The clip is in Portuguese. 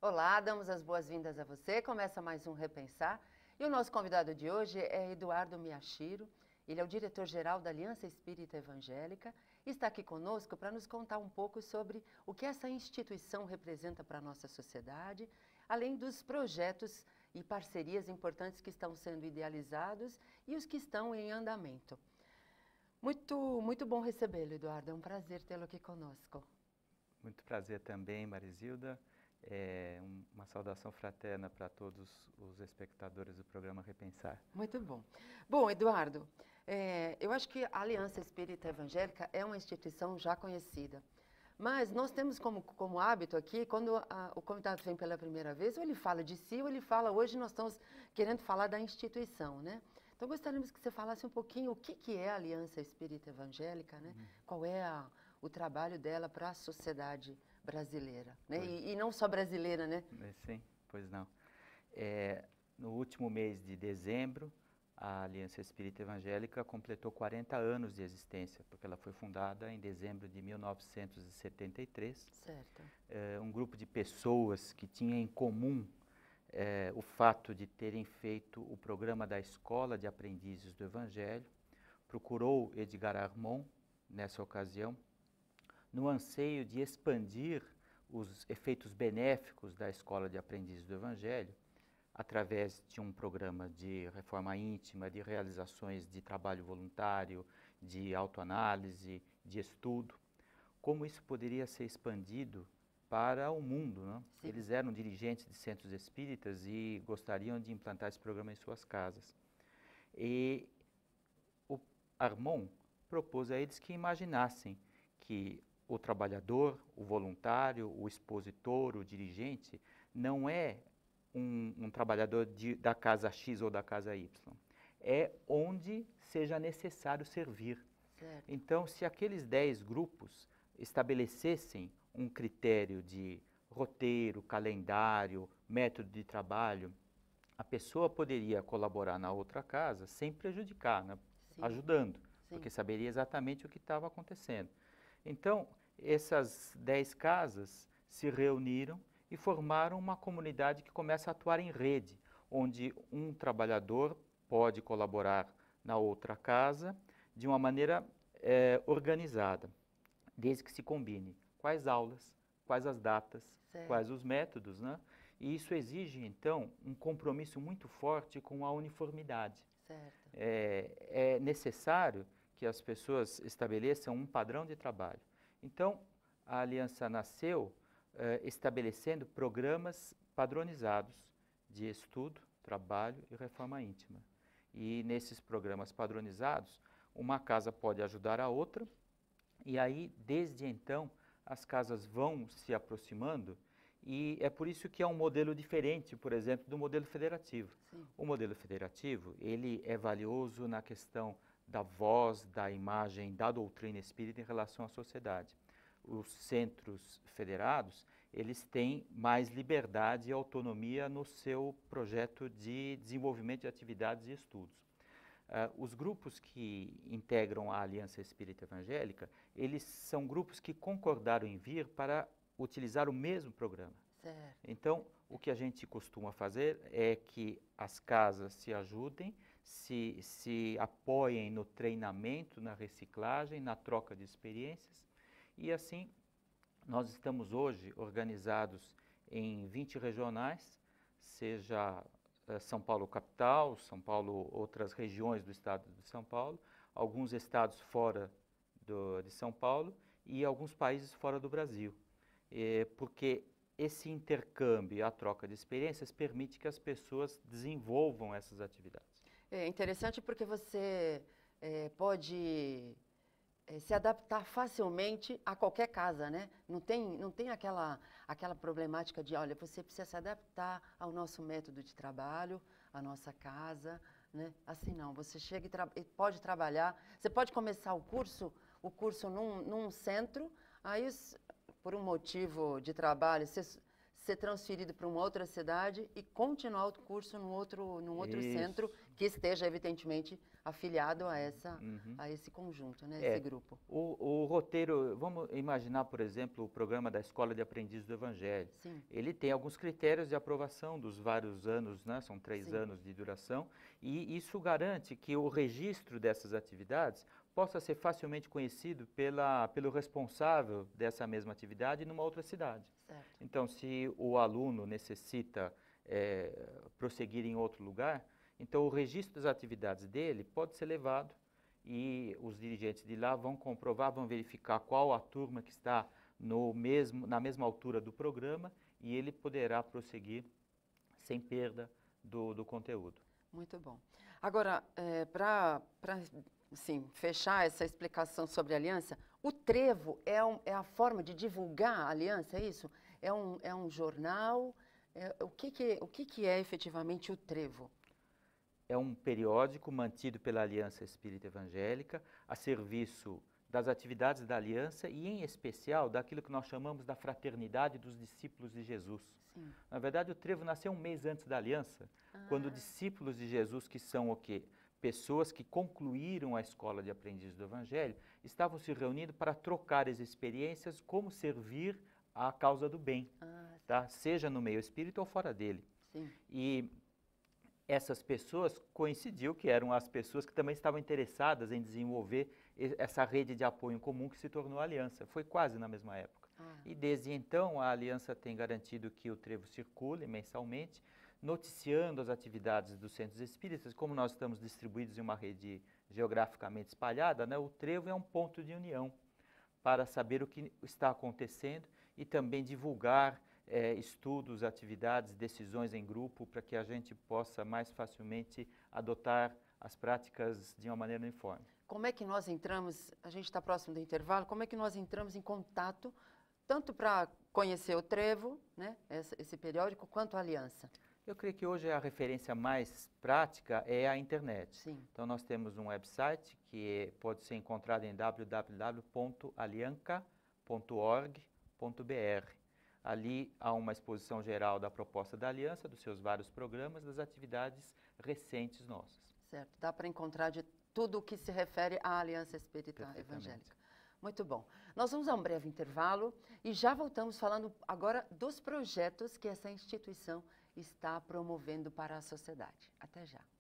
Olá, damos as boas-vindas a você. Começa mais um Repensar. E o nosso convidado de hoje é Eduardo Miyashiro. Ele é o diretor-geral da Aliança Espírita Evangélica e está aqui conosco para nos contar um pouco sobre o que essa instituição representa para a nossa sociedade, além dos projetos e parcerias importantes que estão sendo idealizados e os que estão em andamento. Muito bom recebê-lo, Eduardo. É um prazer tê-lo aqui conosco. Muito prazer também, Marisilda. Uma saudação fraterna para todos os espectadores do programa Repensar. Muito bom. Bom, Eduardo, eu acho que a Aliança Espírita Evangélica é uma instituição já conhecida. Mas nós temos como hábito aqui, quando o convidado vem pela primeira vez, ou ele fala de si, ou ele fala, hoje nós estamos querendo falar da instituição, né? Então gostaríamos que você falasse um pouquinho o que é a Aliança Espírita Evangélica, né? Qual é o trabalho dela para a sociedade brasileira, né? E não só brasileira, né? Sim, pois não. No último mês de dezembro, a Aliança Espírita Evangélica completou 40 anos de existência, porque ela foi fundada em dezembro de 1973. Certo. Um grupo de pessoas que tinha em comum o fato de terem feito o programa da Escola de Aprendizes do Evangelho, procurou Edgar Armond, nessa ocasião, no anseio de expandir os efeitos benéficos da Escola de Aprendizes do Evangelho, através de um programa de reforma íntima, de realizações de trabalho voluntário, de autoanálise, de estudo, como isso poderia ser expandido para o mundo, né? Eles eram dirigentes de centros espíritas e gostariam de implantar esse programa em suas casas. E o Armond propôs a eles que imaginassem que o trabalhador, o voluntário, o expositor, o dirigente, não é um trabalhador da casa X ou da casa Y. É onde seja necessário servir. Certo. Então, se aqueles 10 grupos estabelecessem um critério de roteiro, calendário, método de trabalho, a pessoa poderia colaborar na outra casa sem prejudicar, né? Ajudando, porque saberia exatamente o que estava acontecendo. Então, essas 10 casas se reuniram e formaram uma comunidade que começa a atuar em rede, onde um trabalhador pode colaborar na outra casa de uma maneira organizada, desde que se combine quais aulas, quais as datas, quais os métodos, né? E isso exige, então, um compromisso muito forte com a uniformidade. Certo. É necessário que as pessoas estabeleçam um padrão de trabalho. Então, a Aliança nasceu estabelecendo programas padronizados de estudo, trabalho e reforma íntima. E nesses programas padronizados, uma casa pode ajudar a outra, e aí, desde então, as casas vão se aproximando, e é por isso que é um modelo diferente, por exemplo, do modelo federativo. Sim. O modelo federativo, ele é valioso na questão da voz, da imagem, da doutrina espírita em relação à sociedade. Os centros federados, eles têm mais liberdade e autonomia no seu projeto de desenvolvimento de atividades e estudos. Os grupos que integram a Aliança Espírita Evangélica, eles são grupos que concordaram em vir para utilizar o mesmo programa. Certo. Então, o que a gente costuma fazer é que as casas se ajudem, se apoiem no treinamento, na reciclagem, na troca de experiências, e assim nós estamos hoje organizados em 20 regionais, seja São Paulo capital, São Paulo outras regiões do estado de São Paulo, alguns estados fora de São Paulo e alguns países fora do Brasil. Porque esse intercâmbio e a troca de experiências permite que as pessoas desenvolvam essas atividades. É interessante porque você pode se adaptar facilmente a qualquer casa, né? Não tem aquela problemática de, olha, você precisa se adaptar ao nosso método de trabalho, à nossa casa, né? Assim não, você chega e pode trabalhar, você pode começar o curso num centro, aí por um motivo de trabalho, ser transferido para uma outra cidade e continuar o curso num outro centro que esteja, evidentemente, afiliado a esse conjunto, né, esse grupo. O roteiro, vamos imaginar, por exemplo, o programa da Escola de Aprendizes do Evangelho. Sim. Ele tem alguns critérios de aprovação dos vários anos, né, são 3 Sim. anos de duração, e isso garante que o registro dessas atividades possa ser facilmente conhecido pelo responsável dessa mesma atividade numa outra cidade. Certo. Então, se o aluno necessita prosseguir em outro lugar, então o registro das atividades dele pode ser levado e os dirigentes de lá vão comprovar, vão verificar qual a turma que está na mesma altura do programa e ele poderá prosseguir sem perda do conteúdo. Muito bom. Agora, para fechar essa explicação sobre a aliança, o trevo é a forma de divulgar a aliança, é isso? É um jornal? O que é efetivamente o trevo? É um periódico mantido pela Aliança Espírita Evangélica a serviço das atividades da Aliança e, em especial, daquilo que nós chamamos da fraternidade dos discípulos de Jesus. Sim. Na verdade, o trevo nasceu um mês antes da Aliança, quando discípulos de Jesus, que são o quê? Pessoas que concluíram a Escola de Aprendizes do Evangelho, estavam se reunindo para trocar as experiências como servir à causa do bem, tá? Seja no meio espírita ou fora dele. Sim. E essas pessoas coincidiu que eram as pessoas que também estavam interessadas em desenvolver essa rede de apoio em comum que se tornou a Aliança. Foi quase na mesma época. E desde então a Aliança tem garantido que o trevo circule mensalmente, noticiando as atividades dos centros espíritas. Como nós estamos distribuídos em uma rede geograficamente espalhada, né, o trevo é um ponto de união para saber o que está acontecendo e também divulgar estudos, atividades, decisões em grupo, para que a gente possa mais facilmente adotar as práticas de uma maneira uniforme. Como é que nós entramos, a gente está próximo do intervalo, como é que nós entramos em contato, tanto para conhecer o trevo, né, esse periódico, quanto a aliança? Eu creio que hoje a referência mais prática é a internet. Sim. Então nós temos um website que pode ser encontrado em www.alianca.org.br. Ali há uma exposição geral da proposta da Aliança, dos seus vários programas, das atividades recentes nossas. Certo, dá para encontrar de tudo o que se refere à Aliança Espírita Evangélica. Muito bom. Nós vamos a um breve intervalo e já voltamos falando agora dos projetos que essa instituição está promovendo para a sociedade. Até já.